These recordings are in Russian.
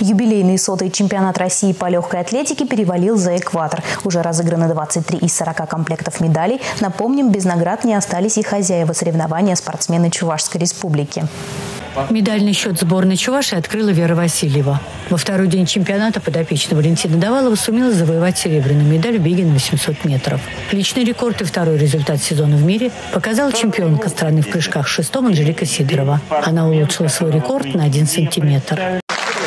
Юбилейный 100-й чемпионат России по легкой атлетике перевалил за экватор. Уже разыграно 23 из 40 комплектов медалей. Напомним, без наград не остались и хозяева соревнования – спортсмены Чувашской республики. Медальный счет сборной Чувашии открыла Вера Васильева. Во второй день чемпионата подопечная Валентина Давалова сумела завоевать серебряную медаль в беге на 800 метров. Личный рекорд и второй результат сезона в мире показала чемпионка страны в прыжках с шестом Анжелика Сидорова. Она улучшила свой рекорд на 1 сантиметр.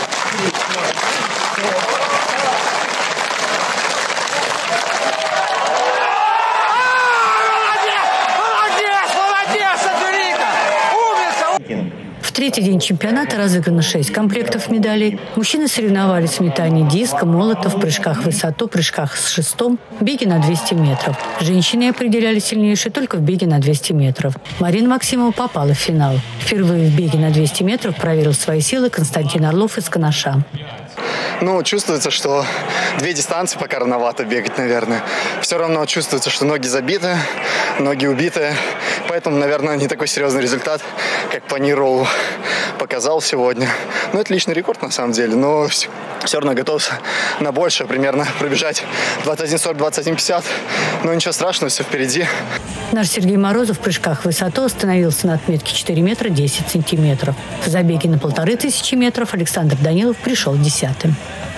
В третий день чемпионата разыграно 6 комплектов медалей. Мужчины соревновались в метании диска, молота, в прыжках в высоту, прыжках с шестом, беге на 200 метров. Женщины определяли сильнейшие только в беге на 200 метров. Марина Максимова попала в финал. Впервые в беге на 200 метров проверил свои силы Константин Орлов из Канаша. Чувствуется, что 2 дистанции пока рановато бегать, наверное. Все равно чувствуется, что ноги забиты, ноги убиты. Поэтому, наверное, не такой серьезный результат, как по Нейроу показал сегодня. Это личный рекорд на самом деле, но все равно готов на большее, примерно пробежать 21:40, 21:50. Но ничего страшного, все впереди. Наш Сергей Морозов в прыжках в высоту остановился на отметке 4 метра 10 сантиметров. В забеге на 1500 метров Александр Данилов пришел 10-м.